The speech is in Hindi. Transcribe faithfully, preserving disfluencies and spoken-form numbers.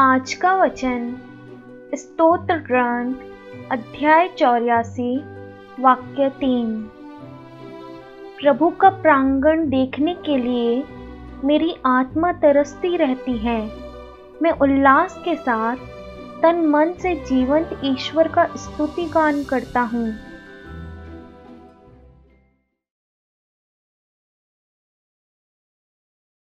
आज का वचन स्तोत्र ग्रंथ अध्याय चौरासी वाक्य तीन। प्रभु का प्रांगण देखने के लिए मेरी आत्मा तरसती रहती है। मैं उल्लास के साथ तन मन से जीवंत ईश्वर का स्तुति गान करता हूँ।